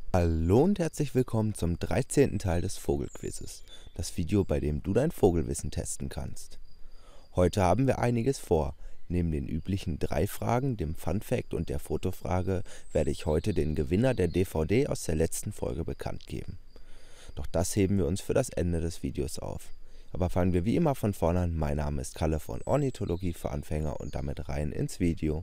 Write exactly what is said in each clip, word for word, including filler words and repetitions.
Hallo und herzlich willkommen zum dreizehnten Teil des Vogelquizzes, das Video, bei dem du dein Vogelwissen testen kannst. Heute haben wir einiges vor. Neben den üblichen drei Fragen, dem Funfact und der Fotofrage werde ich heute den Gewinner der D V D aus der letzten Folge bekannt geben. Doch das heben wir uns für das Ende des Videos auf. Aber fangen wir wie immer von vorne an. Mein Name ist Kalle von Ornithologie für Anfänger und damit rein ins Video.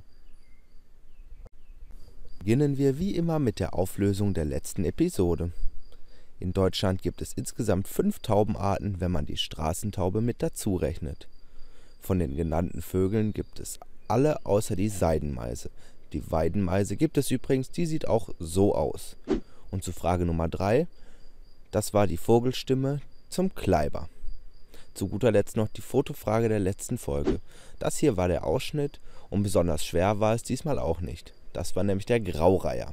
Beginnen wir wie immer mit der Auflösung der letzten Episode. In Deutschland gibt es insgesamt fünf Taubenarten, wenn man die Straßentaube mit dazu rechnet. Von den genannten Vögeln gibt es alle außer die Seidenmeise. Die Weidenmeise gibt es übrigens, die sieht auch so aus. Und zu Frage Nummer drei, das war die Vogelstimme zum Kleiber. Zu guter Letzt noch die Fotofrage der letzten Folge. Das hier war der Ausschnitt und besonders schwer war es diesmal auch nicht. Das war nämlich der Graureiher.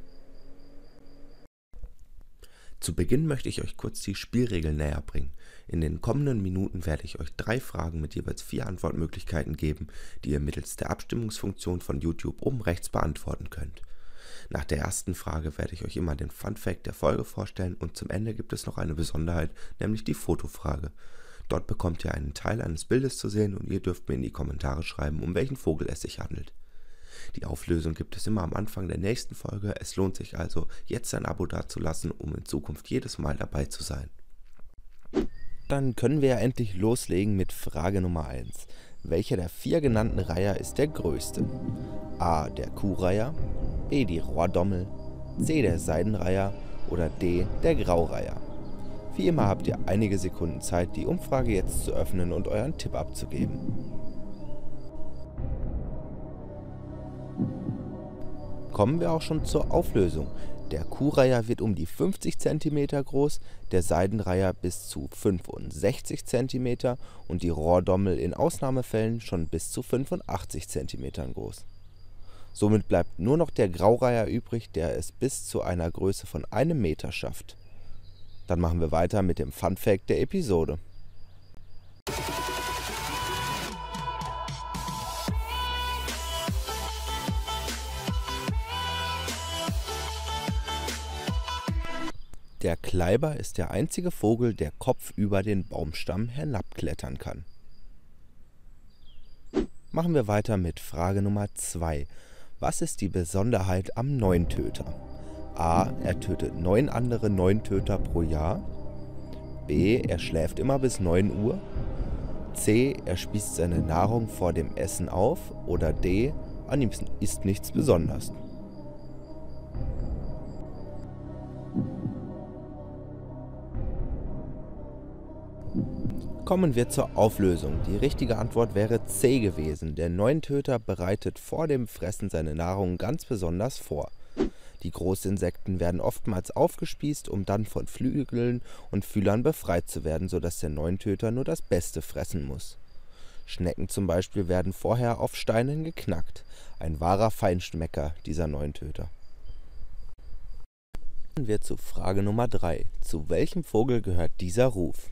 Zu Beginn möchte ich euch kurz die Spielregeln näher bringen. In den kommenden Minuten werde ich euch drei Fragen mit jeweils vier Antwortmöglichkeiten geben, die ihr mittels der Abstimmungsfunktion von YouTube oben rechts beantworten könnt. Nach der ersten Frage werde ich euch immer den Funfact der Folge vorstellen und zum Ende gibt es noch eine Besonderheit, nämlich die Fotofrage. Dort bekommt ihr einen Teil eines Bildes zu sehen und ihr dürft mir in die Kommentare schreiben, um welchen Vogel es sich handelt. Die Auflösung gibt es immer am Anfang der nächsten Folge, es lohnt sich also, jetzt ein Abo dazulassen, um in Zukunft jedes Mal dabei zu sein. Dann können wir ja endlich loslegen mit Frage Nummer eins. Welcher der vier genannten Reiher ist der größte? A. Der Kuhreiher, B. die Rohrdommel, C. der Seidenreiher oder D. der Graureiher. Wie immer habt ihr einige Sekunden Zeit, die Umfrage jetzt zu öffnen und euren Tipp abzugeben. Kommen wir auch schon zur Auflösung. Der Kuhreiher wird um die fünfzig Zentimeter groß, der Seidenreiher bis zu fünfundsechzig Zentimeter und die Rohrdommel in Ausnahmefällen schon bis zu fünfundachtzig Zentimeter groß. Somit bleibt nur noch der Graureiher übrig, der es bis zu einer Größe von einem Meter schafft. Dann machen wir weiter mit dem Funfact der Episode. Der Kleiber ist der einzige Vogel, der kopfüber den Baumstamm hinabklettern kann. Machen wir weiter mit Frage Nummer zwei. Was ist die Besonderheit am Neuntöter? A. Er tötet neun andere Neuntöter pro Jahr. B. Er schläft immer bis neun Uhr. C. Er spießt seine Nahrung vor dem Essen auf. Oder D. An ihm ist nichts Besonderes. Kommen wir zur Auflösung. Die richtige Antwort wäre C gewesen. Der Neuntöter bereitet vor dem Fressen seine Nahrung ganz besonders vor. Die Großinsekten werden oftmals aufgespießt, um dann von Flügeln und Fühlern befreit zu werden, sodass der Neuntöter nur das Beste fressen muss. Schnecken zum Beispiel werden vorher auf Steinen geknackt. Ein wahrer Feinschmecker, dieser Neuntöter. Kommen wir zu Frage Nummer drei. Zu welchem Vogel gehört dieser Ruf?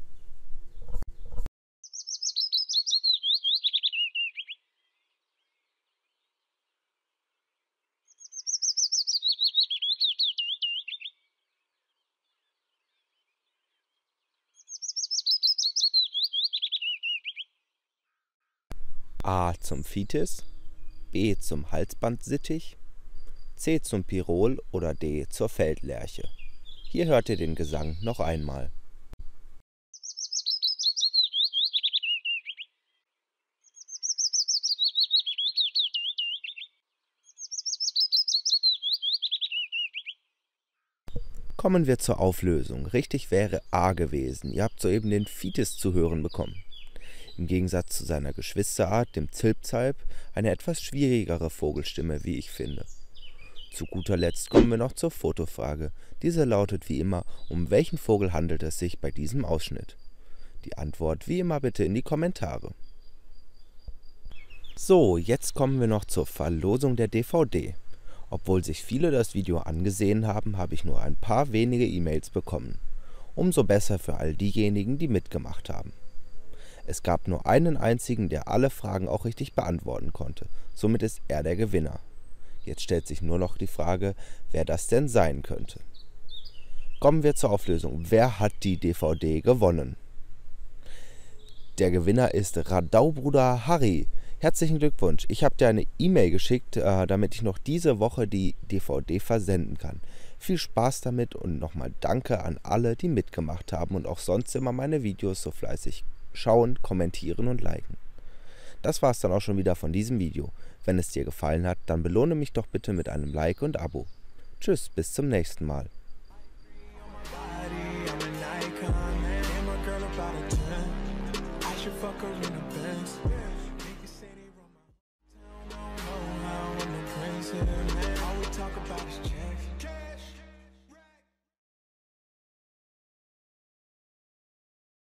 A. zum Vitis, B. zum Halsbandsittich, C. zum Pirol oder D. zur Feldlerche. Hier hört ihr den Gesang noch einmal. Kommen wir zur Auflösung. Richtig wäre A gewesen. Ihr habt soeben den Vitis zu hören bekommen. Im Gegensatz zu seiner Geschwisterart, dem Zilpzalp, eine etwas schwierigere Vogelstimme, wie ich finde. Zu guter Letzt kommen wir noch zur Fotofrage. Diese lautet wie immer, um welchen Vogel handelt es sich bei diesem Ausschnitt? Die Antwort wie immer bitte in die Kommentare. So, jetzt kommen wir noch zur Verlosung der D V D. Obwohl sich viele das Video angesehen haben, habe ich nur ein paar wenige E-Mails bekommen. Umso besser für all diejenigen, die mitgemacht haben. Es gab nur einen einzigen, der alle Fragen auch richtig beantworten konnte. Somit ist er der Gewinner. Jetzt stellt sich nur noch die Frage, wer das denn sein könnte. Kommen wir zur Auflösung. Wer hat die D V D gewonnen? Der Gewinner ist Radaubruder Harry. Herzlichen Glückwunsch. Ich habe dir eine E-Mail geschickt, äh, damit ich noch diese Woche die D V D versenden kann. Viel Spaß damit und nochmal danke an alle, die mitgemacht haben und auch sonst immer meine Videos so fleißig schauen, kommentieren und liken. Das war es dann auch schon wieder von diesem Video. Wenn es dir gefallen hat, dann belohne mich doch bitte mit einem Like und Abo. Tschüss, bis zum nächsten Mal. Fuck her in the Benz.